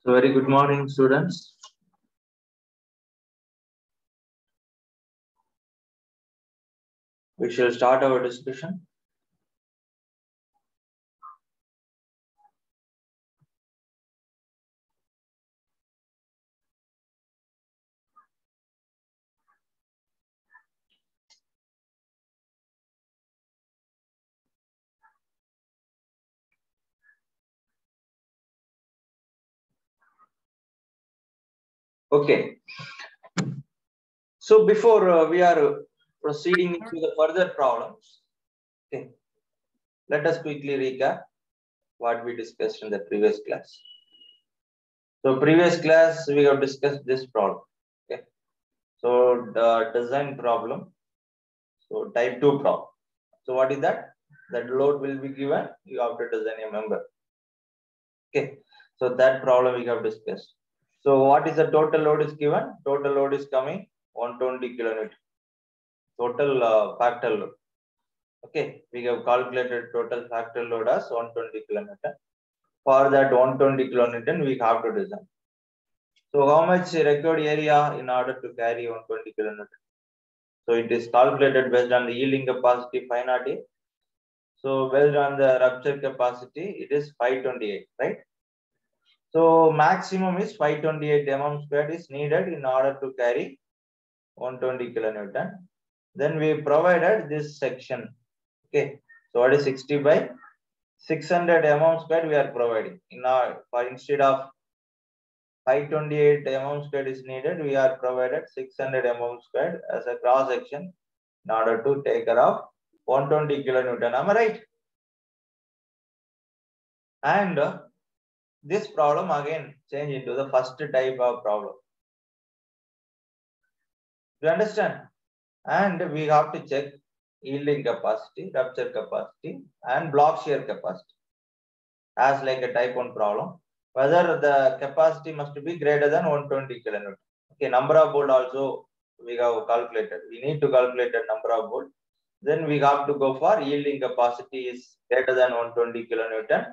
So very good morning, students. We shall start our discussion. Okay. So before we are proceeding into the further problems, okay, let us quickly recap what we discussed in the previous class. So previous class we have discussed this problem. Okay. So the design problem. So type 2 problem. So what is that? That load will be given. You have to design a member. Okay. So that problem we have discussed. So what is the total load is given? Total load is coming 120 kilonewton. Total factor load. Okay, we have calculated total factor load as 120 kilonewton. For that 120 kilonewton, we have to design. So how much required area in order to carry 120 kilonewton? So it is calculated based on the yielding capacity 508. So based on the rupture capacity, it is 528, right? So maximum is 528 mm squared is needed in order to carry 120 kilonewton. Then we provided this section. Okay, so what is 60 by 600 mm squared we are providing. For instead of 528 mm squared is needed, we are provided 600 mm squared as a cross section in order to take care of 120 kilonewton. Am I right? And this problem again change into the first type of problem. Do you understand? And we have to check yielding capacity, rupture capacity, and block shear capacity as like a type 1 problem. Whether the capacity must be greater than 120 kilonewton. Okay, number of bolt also we have calculated. We need to calculate the number of bolt. Then we have to go for yielding capacity is greater than 120 kilonewton.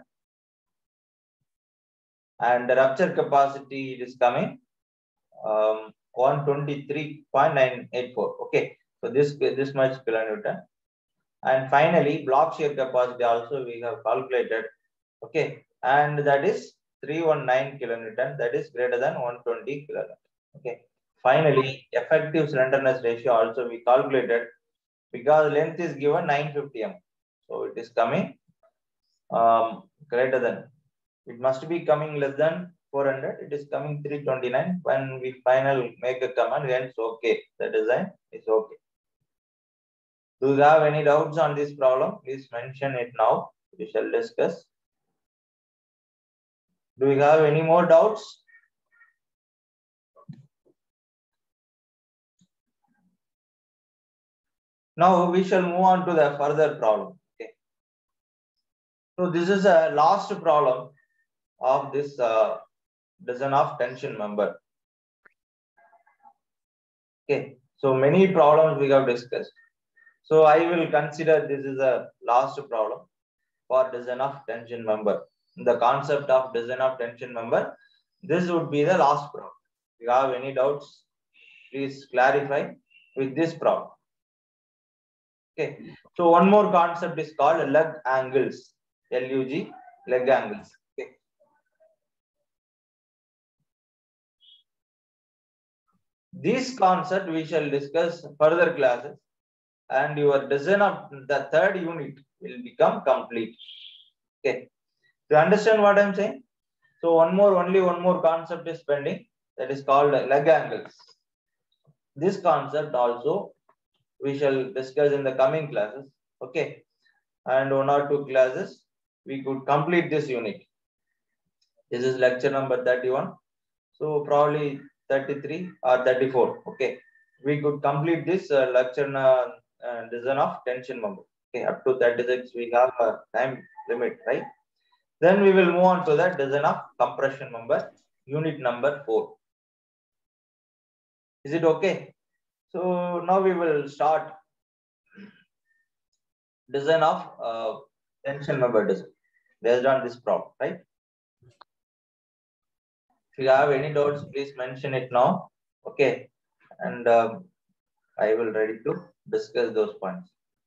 And the rupture capacity is coming 123.984. Okay, so this much kilonewton. And finally, block shear capacity also we have calculated. Okay, and that is 319 kilonewton. That is greater than 120 kilonewton. Okay. Finally, effective slenderness ratio also we calculated because length is given 950 m. So it is coming greater than. It must be coming less than 400. It is coming 329. When we final make a command, then it's okay. The design is okay. Do you have any doubts on this problem? Please mention it now. We shall discuss. Do you have any more doubts? Now we shall move on to the further problem. Okay. So this is a last problem of this design of tension member. Okay. So many problems we have discussed. So I will consider this is a last problem for design of tension member. The concept of design of tension member. This would be the last problem. If you have any doubts, please clarify with this problem. Okay. So one more concept is called leg angles. LUG, leg angles. Okay. This concept we shall discuss further classes, and your design of the third unit will become complete. Okay. Do you understand what I'm saying? So only one more concept is pending, that is called leg angles. This concept also we shall discuss in the coming classes. Okay. And one or two classes we could complete this unit. This is lecture number 31. So probably 33 or 34. Okay. We could complete this lecture design of tension member. Okay. Up to 36 we have a time limit, right? Then we will move on to the design of compression member, unit number 4. Is it okay? So now we will start design of tension member design based on this problem, right? If you have any doubts, please mention it now. Okay. And I will ready to discuss those points.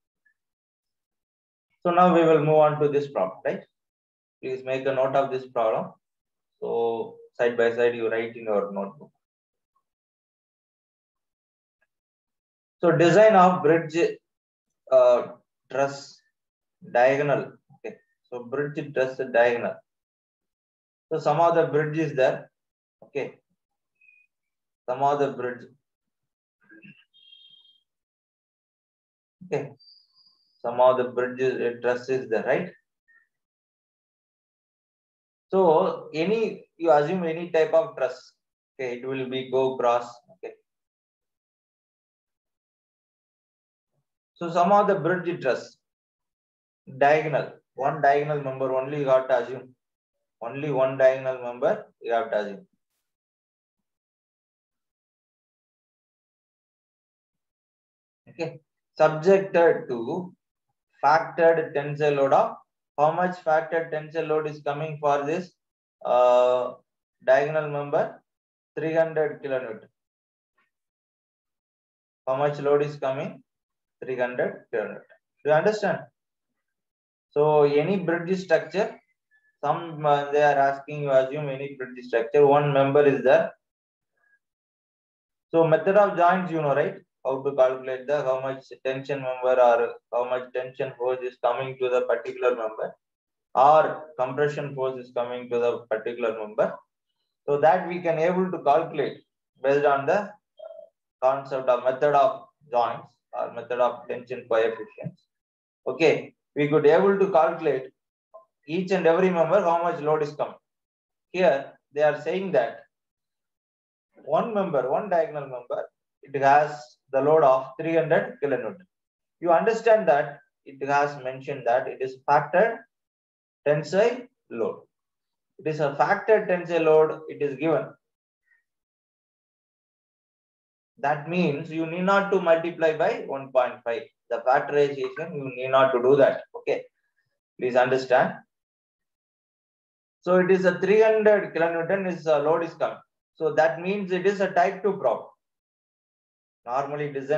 So now we will move on to this problem, right? Please make a note of this problem. So side by side, you write in your notebook. So design of bridge truss diagonal. Okay. So bridge truss diagonal. So some of the bridge is there. Okay. Some of the bridge. Okay. Some of the bridges truss is there, right? So you assume any type of truss. Okay, it will be go cross. Okay. So some of the bridge truss diagonal, one diagonal member only you have to assume. Only one diagonal member you have to assume. Okay. Subjected to factored tensile load of how much factored tensile load is coming for this diagonal member? 300 kilonewton. How much load is coming? 300 kilonewton. Do you understand? So any bridge structure, they are asking you assume any bridge structure, one member is there. So method of joints, you know, right? How to calculate the how much tension member or how much tension force is coming to the particular member, or compression force is coming to the particular member. So that we can able to calculate based on the concept of method of joints or method of tension coefficients. Okay, we could able to calculate each and every member how much load is coming. Here they are saying that one member, one diagonal member, it has the load of 300 kilonewton. You understand that it has mentioned that it is factored tensile load. It is a factored tensile load, it is given. That means you need not to multiply by 1.5. The factorization, you need not to do that. Okay, please understand. So it is a 300 kilonewton is load is coming. So that means it is a type 2 problem. Normally design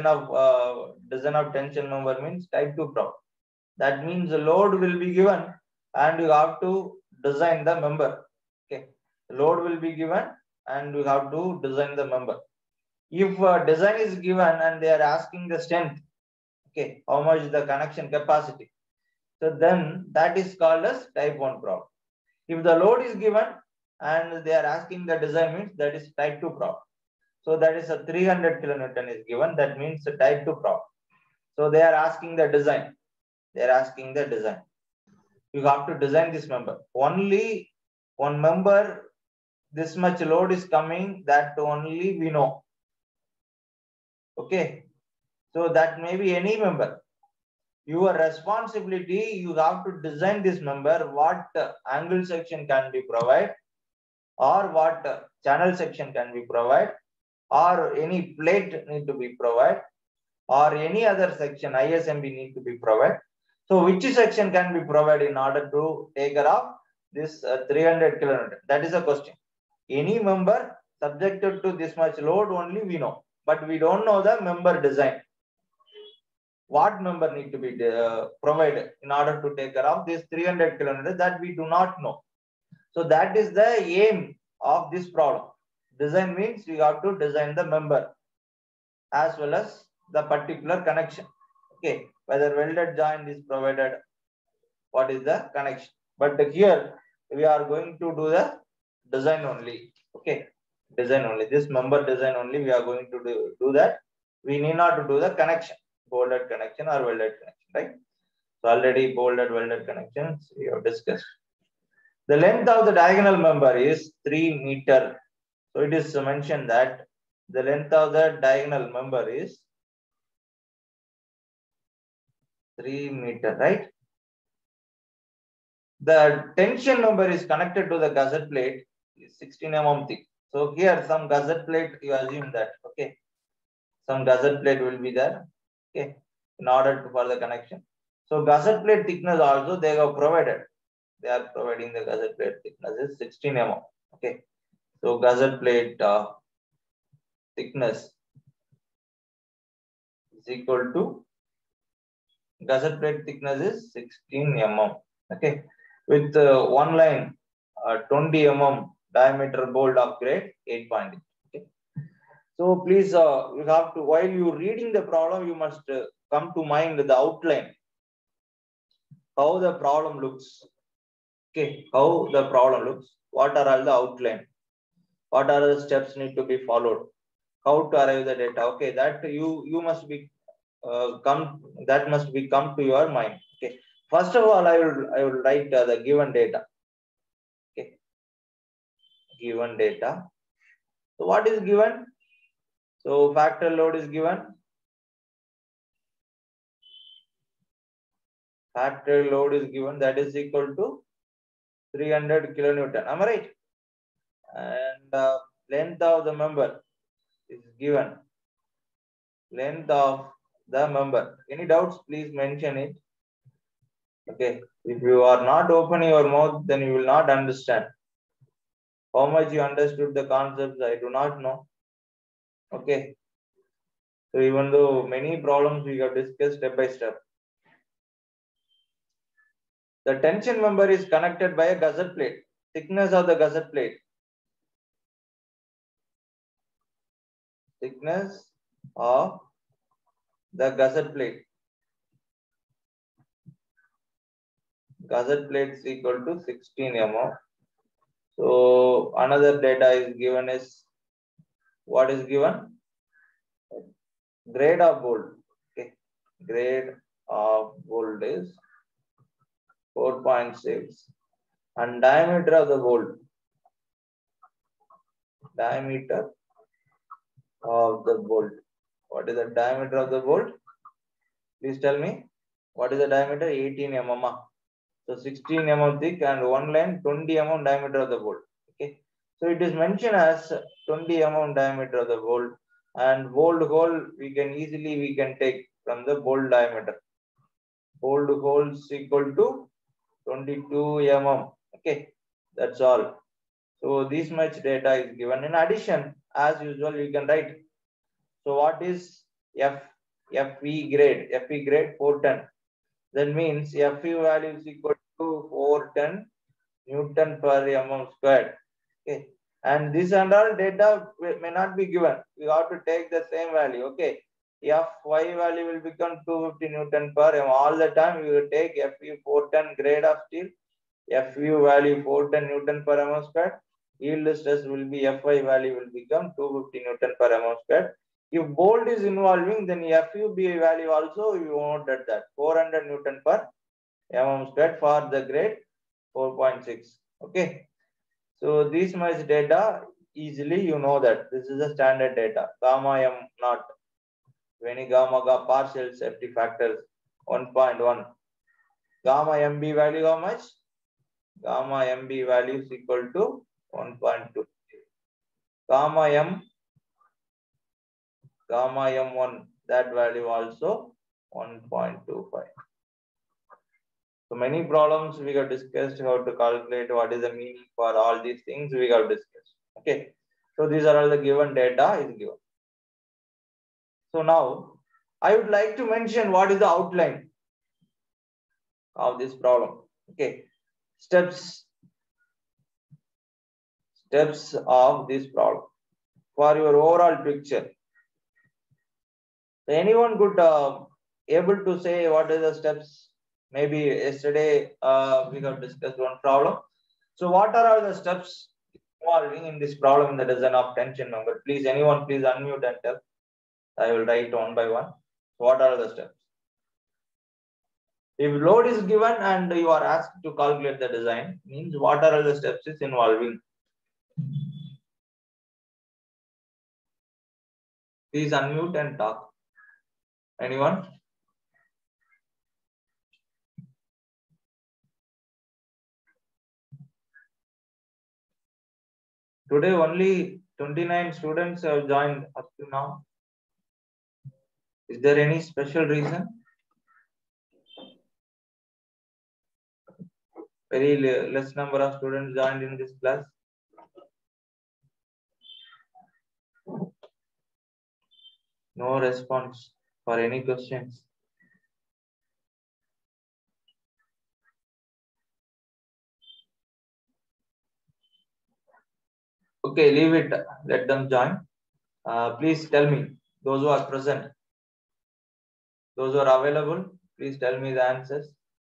of tension member means type 2 problem. That means the load will be given and you have to design the member. Okay, load will be given and you have to design the member. If design is given and they are asking the strength, okay, how much the connection capacity, so then that is called as type 1 problem. If the load is given and they are asking the design means that is type 2 problem. So that is a 300 kilonewton is given, that means the type 2 problem. So they are asking the design. They are asking the design. You have to design this member. Only one member, this much load is coming, that only we know. Okay. So that may be any member. Your responsibility, you have to design this member, what angle section can be provided, or what channel section can be provided, or any plate need to be provided, or any other section ISMB need to be provided. So which section can be provided in order to take care of this 300 kilonewton? That is a question. Any member subjected to this much load only we know, but we don't know the member design. What member need to be provided in order to take care of this 300 kilonewton, that we do not know. So that is the aim of this problem. Design means you have to design the member as well as the particular connection. Okay, whether welded joint is provided, what is the connection. But here we are going to do the design only. Okay, design only. This member design only we are going to do that. We need not to do the connection, bolded connection or welded connection, right? So already bolded, welded connections we have discussed. The length of the diagonal member is 3 meters. So it is mentioned that the length of the diagonal member is 3 meters, right? The tension member is connected to the gusset plate is 16 mm thick. So here some gusset plate, you assume that, okay, some gusset plate will be there, okay, in order for the connection. So gusset plate thickness also they have provided. They are providing the gusset plate thickness is 16 mm, okay. So gusset plate thickness is equal to gusset plate thickness is 16 mm. Okay, with one line 20 mm diameter bolt of grade 8.8. Okay, so please you have to, while you reading the problem, you must come to mind the outline, how the problem looks. Okay, how the problem looks, what are all the outline, what are the steps need to be followed, how to arrive the data. Okay, that you must be come, that must be come to your mind. Okay, first of all, I will write the given data. Okay, given data. So what is given? So factor load is given. Factor load is given, that is equal to 300 kilonewton. Am I right? And length of the member is given. Length of the member. Any doubts? Please mention it. Okay. If you are not opening your mouth, then you will not understand. How much you understood the concepts, I do not know. Okay. So even though many problems we have discussed step by step. The tension member is connected by a gusset plate. Thickness of the gusset plate. Thickness of the gusset plate. Gusset plate is equal to 16 mm. So another data is given is, what is given? Grade of bolt. Okay. Grade of bolt is 4.6 and diameter of the bolt. Diameter of the bolt. What is the diameter of the bolt? Please tell me. What is the diameter? 18 mm. So 16 mm thick and one line 20 mm diameter of the bolt. Okay. So it is mentioned as 20 mm diameter of the bolt, and bolt hole we can take from the bolt diameter. Bolt hole is equal to 22 mm. Okay. That's all. So this much data is given. In addition, as usual, you can write. So what is FE grade? FE grade 410. That means FE value is equal to 410 Newton per mm squared. Okay. And this and all data may not be given. You have to take the same value. Okay. Fy value will become 250 Newton per mm. All the time you will take Fe 410 grade of steel. Fu value 410 Newton per mm squared. Yield stress will be Fy value will become 250 Newton per mm squared. If bolt is involving, then FUB value also you noted that 400 Newton per mm squared for the grade 4.6. Okay. So this much data easily you know that this is the standard data. Gamma m naught. When gamma partial safety factors 1.1. Gamma mb value how much? Gamma mb value is equal to 1.2. Gamma m1, that value also 1.25. So many problems we have discussed how to calculate what is the meaning for all these things we have discussed. Okay. So these are all the given data is given. So now I would like to mention what is the outline of this problem. Okay. Steps of this problem for your overall picture. So anyone could able to say what are the steps? Maybe yesterday we have discussed one problem. So what are all the steps involving in this problem in the design of tension member? Please, anyone, please unmute and tell. I will write one by one. What are the steps? If load is given and you are asked to calculate the design, means what are all the steps is involving? Please unmute and talk. Anyone? Today only 29 students have joined up to now. Is there any special reason? Very less number of students joined in this class. No response for any questions. Okay, leave it. Let them join. Please tell me, those who are present, those who are available, please tell me the answers.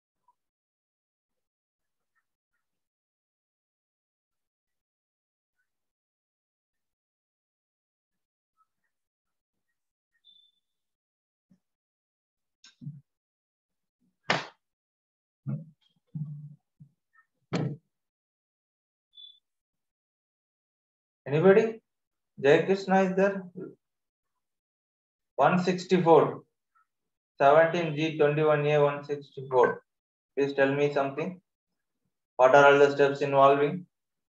Anybody? Jai Krishna is there? 164. 17G21A 164. Please tell me something. What are all the steps involving?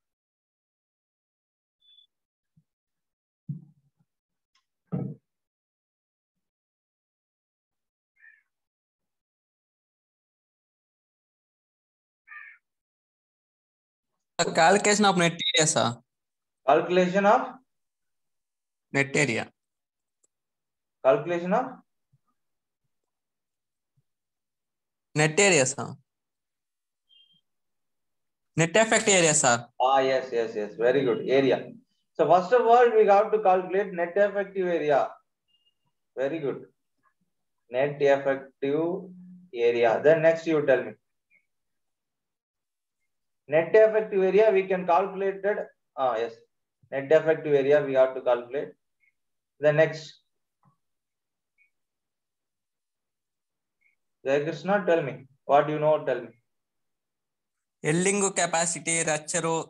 The calculation of net area, sir. Calculation of? Net area. Calculation of? Net area, sir. Net effect area, sir. Ah, yes. Very good. Area. So first of all, we have to calculate net effective area. Very good. Net effective area. Then next you tell me. Net effective area we can calculate it. Yes. Net effective area we have to calculate. The next. Jai Krishna, tell me. What you know, tell me. Yielding capacity, rupture,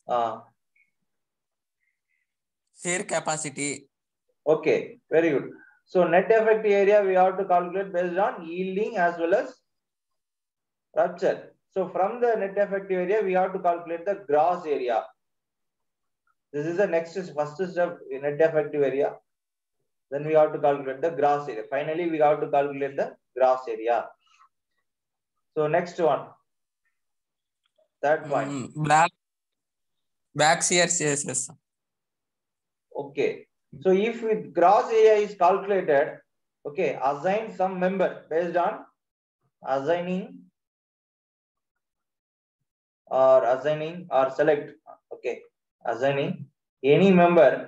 shear capacity. Okay, very good. So net effective area we have to calculate based on yielding as well as rupture. So from the net effective area, we have to calculate the gross area. This is the next first step in net effective area. Then we have to calculate the gross area. Finally, we have to calculate the gross area. So next one. Third point. Back shear stresses. Okay. So if with gross area is calculated, okay, assign some member based on assigning or select. Okay, assigning any member.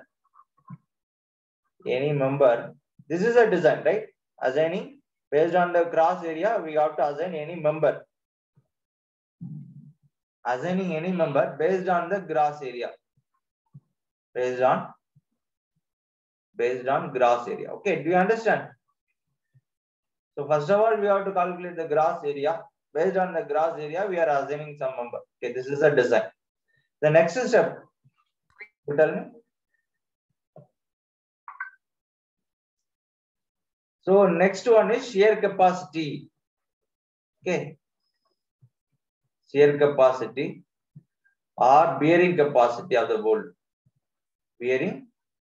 This is a design, right? Assigning based on the gross area, we have to assign any member. Assigning any member based on the gross area. Based on gross area. Okay, do you understand? So first of all, we have to calculate the gross area. Based on the gross area, we are assigning some member. Okay, this is a design. The next step, you tell me. So next one is shear capacity. Okay. Shear capacity or bearing capacity of the bolt. Bearing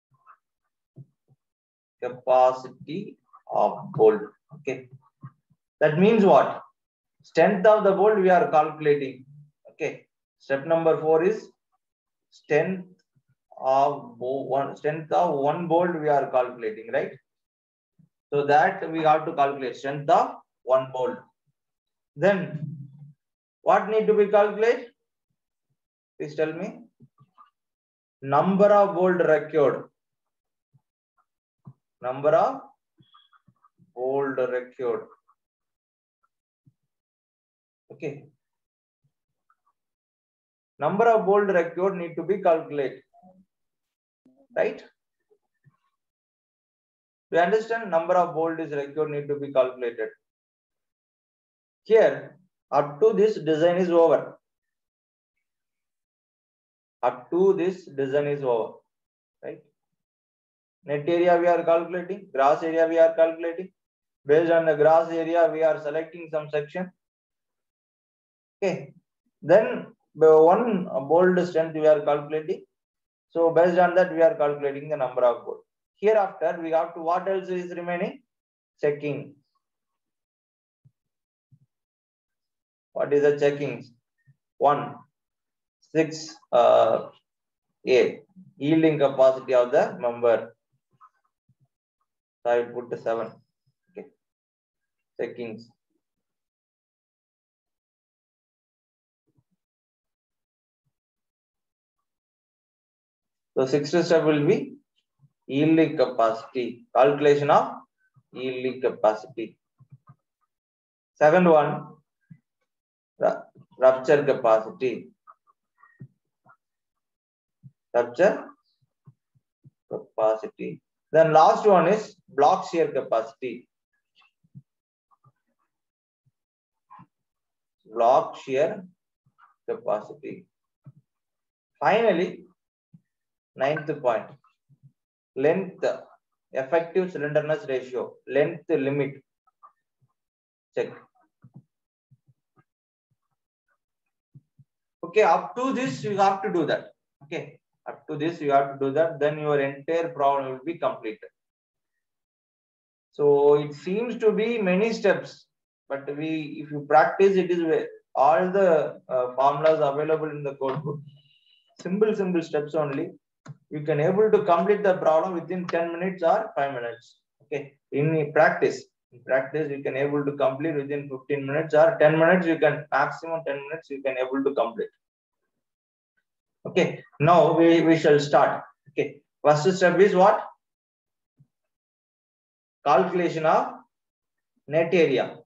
capacity of bolt. Okay. That means what? Strength of the bolt we are calculating. Okay. Step number 4 is strength of one bolt we are calculating, right? So that we have to calculate strength of one bolt. Then what need to be calculated? Please tell me. Number of bolt required. Number of bolt required. Okay. Number of bolt required need to be calculated. Right? We understand number of bolt is required need to be calculated. Here, up to this design is over. Up to this design is over. Right? Net area we are calculating. Gross area we are calculating. Based on the gross area, we are selecting some section. Okay. Then one bolt strength we are calculating. So based on that, we are calculating the number of bolt. Hereafter, we have to, what else is remaining? Checking. What is the checking? 1, 6, 8. Yielding capacity of the member. So I will put the 7. Okay. Seconds. So sixth step will be yielding capacity, calculation of yielding capacity. Second one, rupture capacity. Rupture capacity. Then last one is block shear capacity. Block shear capacity. Finally, ninth point, length, effective slenderness ratio, length limit. Check. Okay, up to this you have to do that. Okay, up to this you have to do that. Then your entire problem will be completed. So it seems to be many steps, but if you practice, it is all the formulas available in the code book. Simple steps only. You can able to complete the problem within 10 minutes or 5 minutes. Okay, in practice, you can able to complete within 15 minutes or 10 minutes. You can maximum 10 minutes. You can able to complete. Okay, now we shall start. Okay, first step is what? Calculation of net area.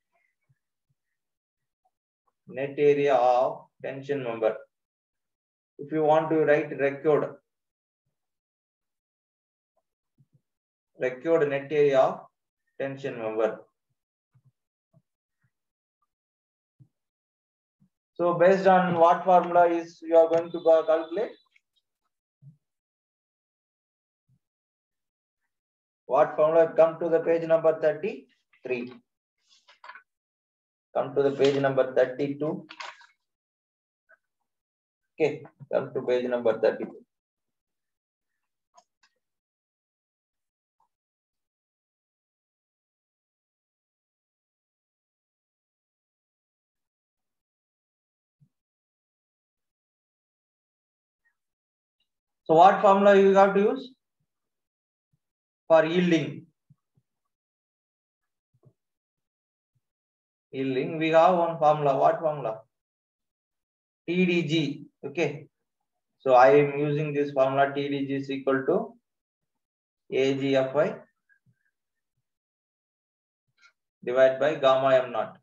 Net area of tension member. If you want to write record net area of tension member. So based on what formula is you are going to calculate? What formula? Come to the page number 33. Come to the page number 32. Okay, come to page number 32. So what formula you have to use for yielding? Yielding, we have one formula. What formula? TDG. Okay. So I am using this formula. TDG is equal to AGFY divided by gamma m naught.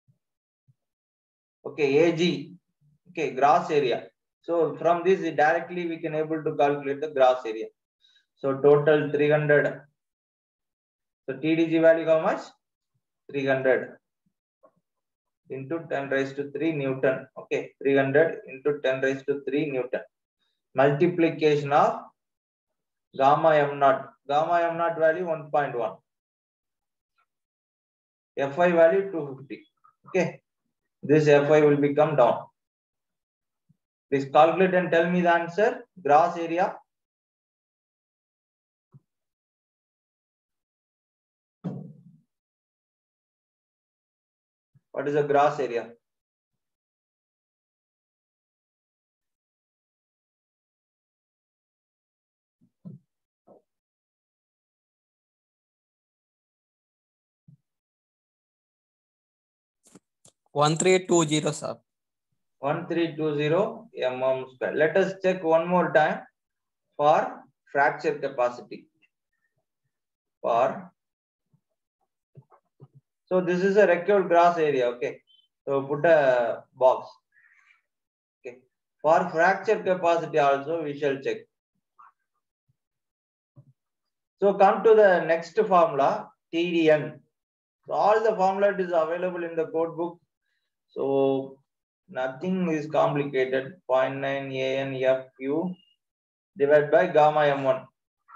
Okay, AG. Okay, gross area. So from this directly we can able to calculate the gross area. So total 300. So TDG value how much? 300 into 10 raised to 3 Newton. Okay, 300 into 10 raised to 3 Newton. Multiplication of gamma m naught. Gamma m naught value 1.1. Fy value 250. Okay, this Fy will become down. Please calculate and tell me the answer. Gross area. What is the gross area? One 1320, sir. 1320 mm square. Let us check one more time for fracture capacity. So this is a required gross area. Okay, so put a box. Okay, for fracture capacity also we shall check. So come to the next formula, TDN. So all the formula is available in the code book. So nothing is complicated. 0.9 ANFU divided by gamma m1.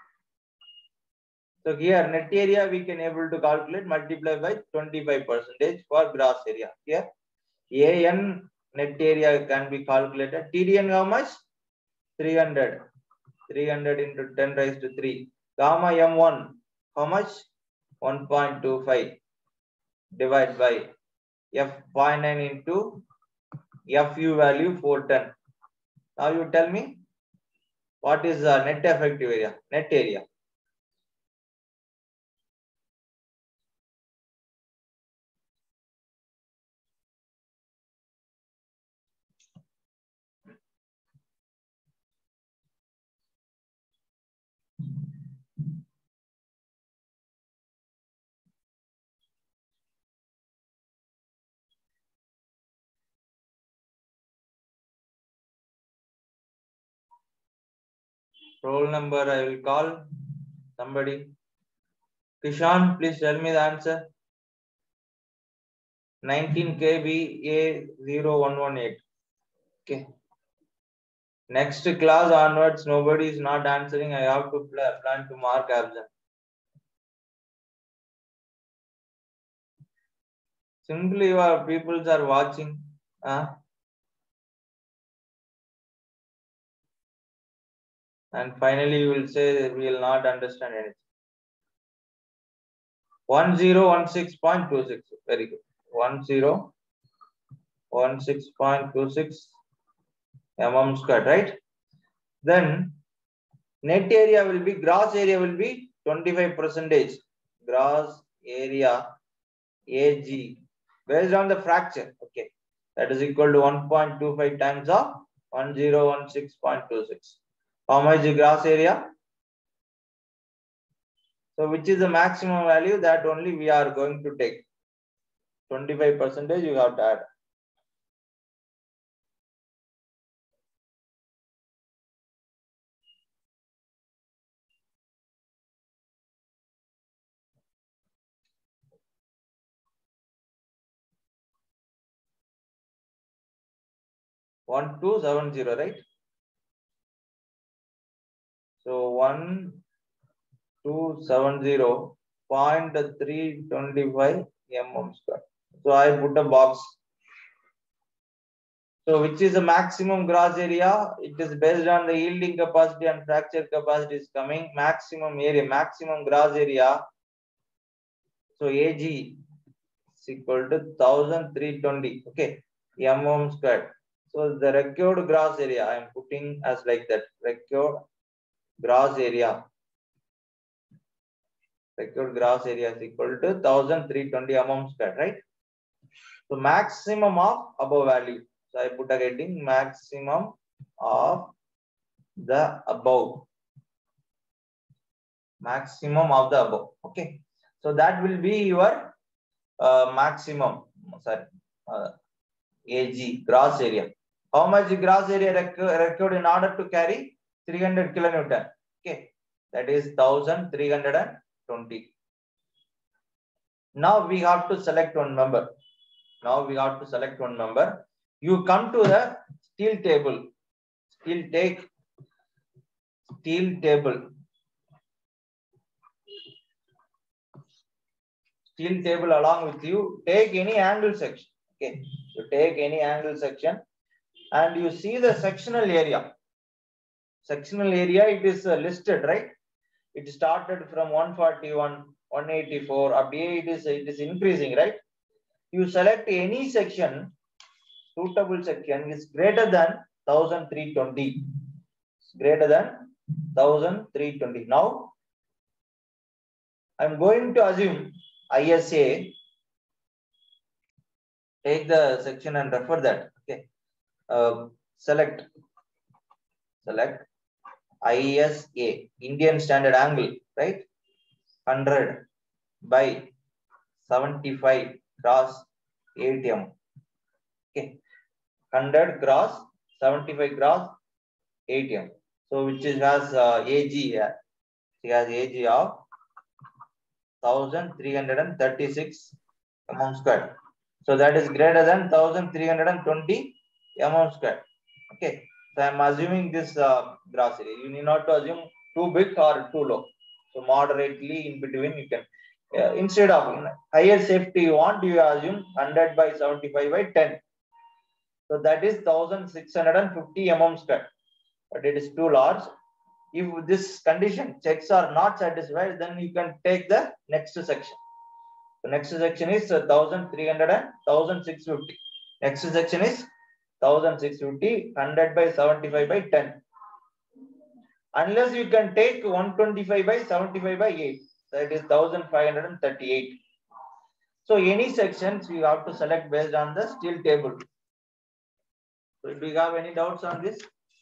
So here net area we can able to calculate, multiply by 25% for gross area. Here AN net area can be calculated. TDN how much? 300. 300 into 10 raised to 3. Gamma m1 how much? 1.25 divided by F0.9 into FU value 410. Now you tell me what is the net effective area? Net area. Roll number I will call somebody. Kishan, please tell me the answer. 19 KBA0118. Okay. Next class onwards, nobody is not answering. I have to plan to mark absent. Simply your peoples are watching. And finally you will say we will not understand anything. 1016.26. Very good. 1016.26 mm square, right? Then net area will be, gross area will be 25%. Gross area AG based on the fracture. Okay. That is equal to 1.25 times of 1016.26. How much is gross area? So which is the maximum value, that only we are going to take. 25% you have to add. One two 70, right? So 1270.325 mm square. So I put a box. So which is the maximum gross area? It is based on the yielding capacity and fracture capacity is coming. Maximum area, maximum gross area. So AG is equal to 1320. Okay, mm square. So the required gross area I am putting as like that. Required gross area. Required gross area is equal to 1320 mm square, right? So maximum of above value. So I put a heading, maximum of the above. Maximum of the above. Okay. So that will be your maximum. Sorry. AG, gross area. How much gross area required in order to carry 300 kilonewton? Okay. That is 1320. Now we have to select one member. You come to the steel table. Steel table along with you. Take any angle section. Okay. You take any angle section and you see the sectional area. Sectional area, it is listed, right? It started from 141, 184. Up here it is increasing, right? You select any section, suitable section is greater than 1320. Greater than 1320. Now, I'm going to assume ISA. Take the section and refer that. Okay. Select ISA, Indian Standard Angle, right? 100 by 75 cross 8 mm. Okay. 100 cross 75 cross 8 mm. So which is has AG here. It has AG of 1336 mm square. So that is greater than 1320 mm square. Okay. So I am assuming this gross area. You need not to assume too big or too low. So moderately in between you can. Instead of higher safety you want, you assume 100 by 75 by 10. So that is 1650 mm square. But it is too large. If this condition checks are not satisfied, then you can take the next section. The next section is 1300 and 1650. Next section is 1650, 100 by 75 by 10. Unless you can take 125 by 75 by 8. That is 1538. So any sections you have to select based on the steel table. So do you have any doubts on this?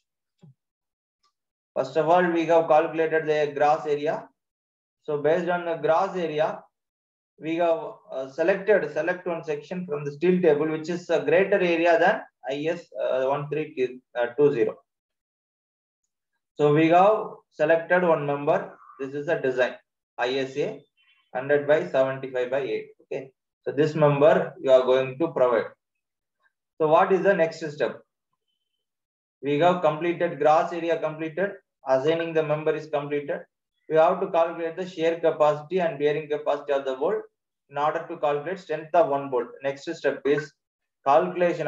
First of all, we have calculated the gross area. So based on the gross area, we have select one section from the steel table which is a greater area than IS 1320. So we have selected one member. This is a design ISA 100 by 75 by 8. Okay. So this member you are going to provide. So what is the next step? We have completed gross area completed. Assigning the member is completed. We have to calculate the shear capacity and bearing capacity of the bolt in order to calculate strength of one bolt. Next step is calculation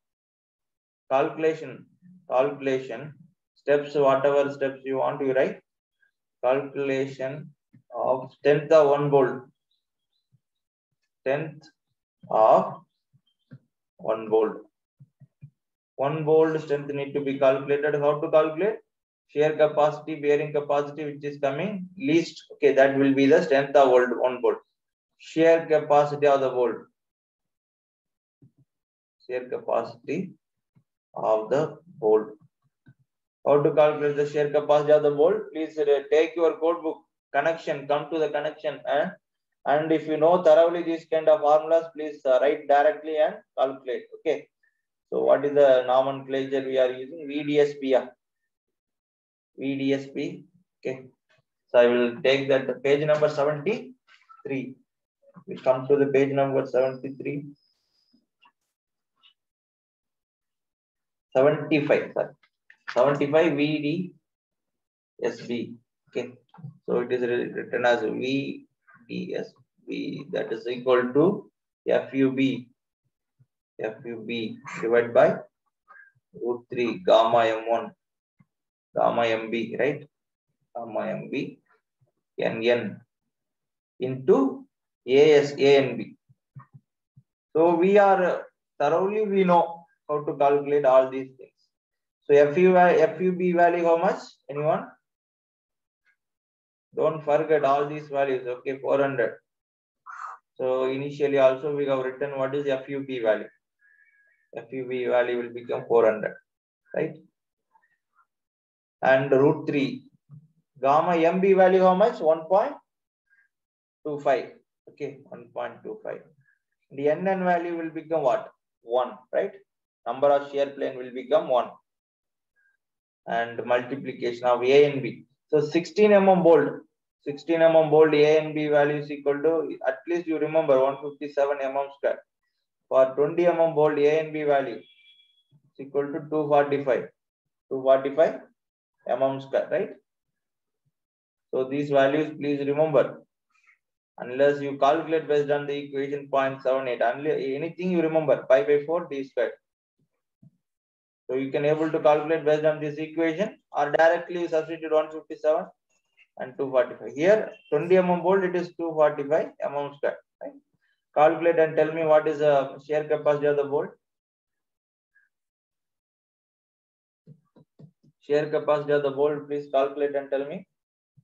steps, whatever steps you want to write. Calculation of strength of one bolt. Strength of one bolt. One bolt strength need to be calculated. How to calculate? Shear capacity, bearing capacity, which is coming least. Okay, that will be the strength of one bolt. Shear capacity of the bolt. Shear capacity of the bolt. How to calculate the shear capacity of the bolt? Please take your code book. Connection. Come to the connection and if you know thoroughly these kind of formulas, please write directly and calculate. Okay. So what is the nomenclature we are using? VDSP. VDSP. Okay. So I will take that page number 73. We come to the page number 73. 75. Sorry. 75 VDSB. Okay. So it is written as VDSB, that is equal to FUB divided by root 3 gamma M1 gamma MB, right? Gamma MB NN into A and B. So we are thoroughly we know how to calculate all these things. So FUB value how much? Anyone? Don't forget all these values. Okay, 400. So initially also we have written what is FUB value. FUB value will become 400, right? And root 3 gamma MB value how much? 1.25. Okay, 1.25. The NN value will become what? 1, right? Number of shear plane will become 1. And multiplication of A and B. So 16 mm bolt. 16 mm bolt A and B value is equal to, at least you remember, 157 mm square. For 20 mm bolt A and B value is equal to 245 mm square, right? So these values please remember. Unless you calculate based on the equation 0.78, anything you remember, pi by 4 d squared. So you can able to calculate based on this equation, or directly you substitute 157 and 245. Here 20 mm bolt, it is 245 mm square, right? Calculate and tell me what is the shear capacity of the bolt. Shear capacity of the bolt, please calculate and tell me.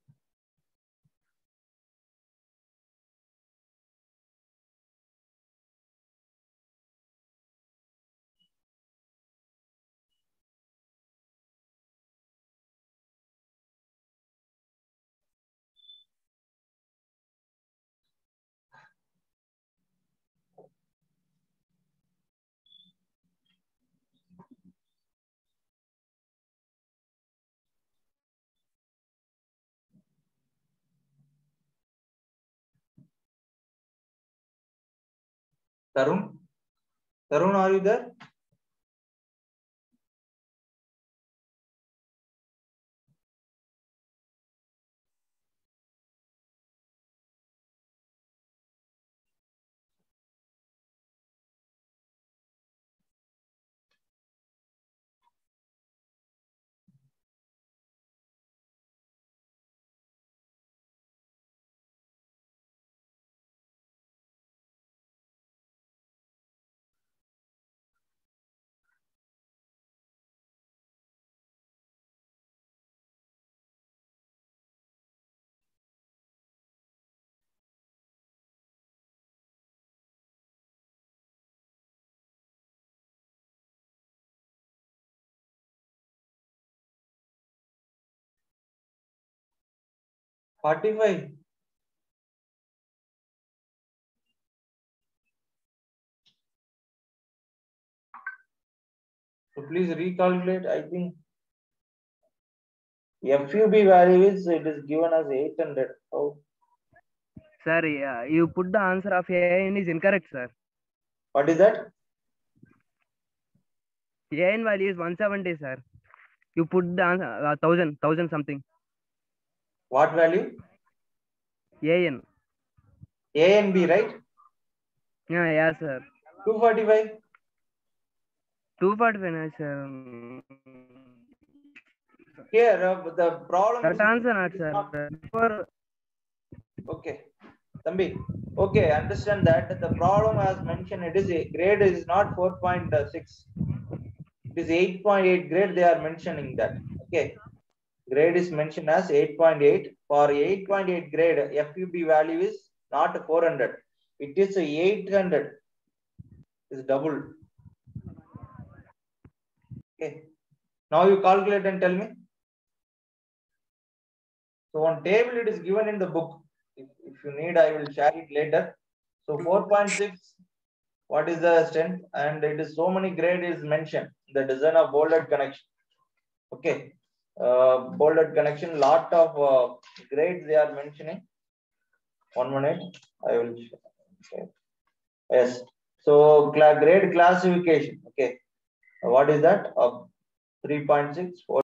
Tarun, are you there? $45. So please recalculate. I think FUB value is, it is given as 800. Oh, Sir, yeah, you put the answer of AN is incorrect, sir. what is that? AN value is 170, sir. You put the answer 1000 something. What value? AN. A and B, right? Yeah, sir. 245. 245, sir. Here, the problem Correct is, answer, not, is not sir. Before, okay. Tambi, okay, understand that the problem as mentioned, it is a grade is not 4.6. It is 8.8 grade. They are mentioning that. Okay. Grade is mentioned as 8.8. For 8.8 grade, FUB value is not 400. It is 800. Is double. Okay. Now you calculate and tell me. So on table it is given in the book. If you need, I will share it later. So 4.6, what is the strength? And it is so many grade is mentioned. The design of bolded connection. Okay. Bolded connection, lot of grades they are mentioning. 1 minute, I will. Okay. Yes. So grade classification. Okay. What is that? 3.6,